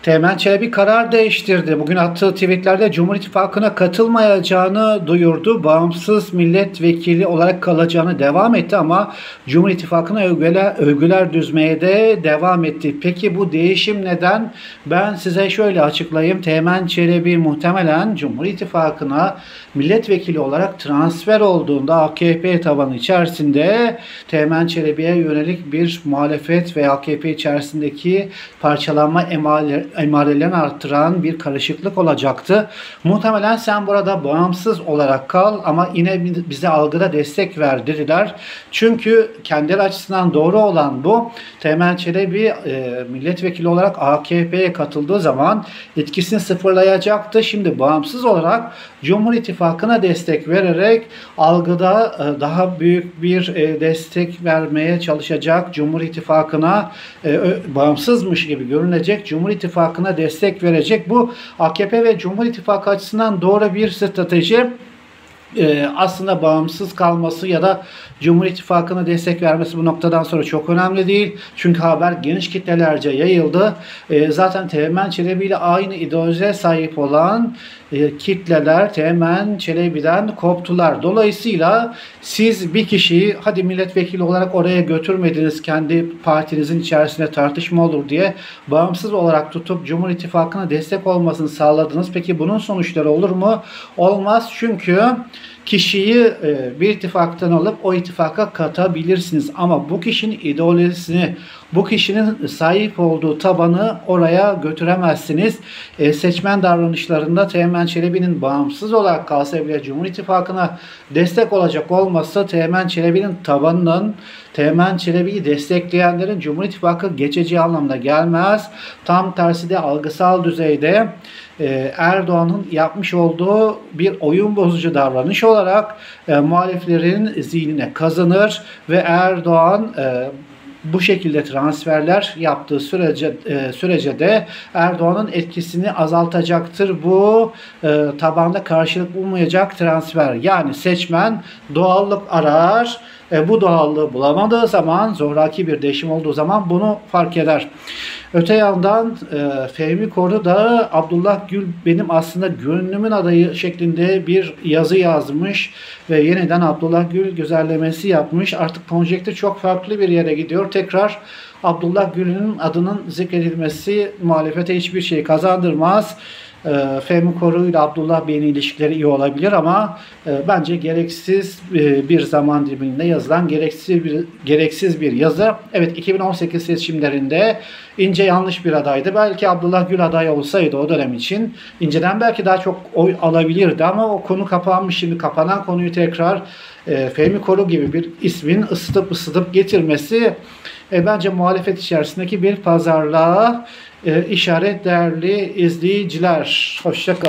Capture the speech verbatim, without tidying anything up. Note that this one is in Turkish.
Teğmen Çelebi karar değiştirdi. Bugün attığı tweetlerde Cumhur İttifakı'na katılmayacağını duyurdu. Bağımsız milletvekili olarak kalacağını devam etti ama Cumhur İttifakı'na övgüler, övgüler düzmeye de devam etti. Peki bu değişim neden? Ben size şöyle açıklayayım. Teğmen Çelebi muhtemelen Cumhur İttifakı'na milletvekili olarak transfer olduğunda A K P tabanı içerisinde Teğmen Çelebi'ye yönelik bir muhalefet ve A K P içerisindeki parçalanma emali emarelerini arttıran bir karışıklık olacaktı. Muhtemelen sen burada bağımsız olarak kal ama yine bize algıda destek ver dediler. Çünkü kendileri açısından doğru olan bu. Teğmen Çelebi e, milletvekili olarak A K P'ye katıldığı zaman etkisini sıfırlayacaktı. Şimdi bağımsız olarak Cumhur İttifakı'na destek vererek algıda e, daha büyük bir e, destek vermeye çalışacak. Cumhur İttifakı'na e, bağımsızmış gibi görünecek. Cumhur İttifakı'na destek verecek. Bu A K P ve Cumhur İttifakı açısından doğru bir strateji. Ee, aslında bağımsız kalması ya da Cumhur İttifakı'na destek vermesi bu noktadan sonra çok önemli değil. Çünkü haber geniş kitlelerce yayıldı. Ee, zaten Teğmen Çelebi ile aynı ideolojiye sahip olan e, kitleler Teğmen Çelebi'den koptular. Dolayısıyla siz bir kişiyi hadi milletvekili olarak oraya götürmediniz, kendi partinizin içerisinde tartışma olur diye bağımsız olarak tutup Cumhur İttifakı'na destek olmasını sağladınız. Peki bunun sonuçları olur mu? Olmaz, çünkü kişiyi bir ittifaktan alıp o ittifaka katabilirsiniz. Ama bu kişinin ideolojisini, bu kişinin sahip olduğu tabanı oraya götüremezsiniz. E, seçmen davranışlarında Teğmen Çelebi'nin bağımsız olarak kalsa bile Cumhur İttifakı'na destek olacak olmazsa Teğmen Çelebi'nin tabanının, Teğmen Çelebi'yi destekleyenlerin Cumhur İttifakı geçeceği anlamına gelmez. Tam tersi de algısal düzeyde e, Erdoğan'ın yapmış olduğu bir oyun bozucu davranış olarak e, muhaliflerin zihnine kazanır ve Erdoğan e, bu şekilde transferler yaptığı sürece e, sürece de Erdoğan'ın etkisini azaltacaktır. Bu e, tabanda karşılık bulmayacak transfer. Yani seçmen doğallık arar. E, bu doğallığı bulamadığı zaman, zoraki bir değişim olduğu zaman bunu fark eder. Öte yandan e, Fehmi Koru da Abdullah Gül benim aslında gönlümün adayı şeklinde bir yazı yazmış ve yeniden Abdullah Gül güzellemesi yapmış. Artık konjektür çok farklı bir yere gidiyor. Tekrar Abdullah Gül'ün adının zikredilmesi muhalefete hiçbir şey kazandırmaz. E, Fehmi Koru ile Abdullah Bey'in ilişkileri iyi olabilir ama e, bence gereksiz e, bir zaman diliminde yazılan gereksiz bir gereksiz bir yazı. Evet, iki bin on sekiz seçimlerinde İnce yanlış bir adaydı. Belki Abdullah Gül aday olsaydı o dönem için İnce'den belki daha çok oy alabilirdi ama o konu kapanmış. Şimdi kapanan konuyu tekrar e, Fehmi Koru gibi bir ismin ısıtıp ısıtıp getirmesi e, bence muhalefet içerisindeki bir pazarlığa e, işaret değerli izleyiciler. Hoşça kalın.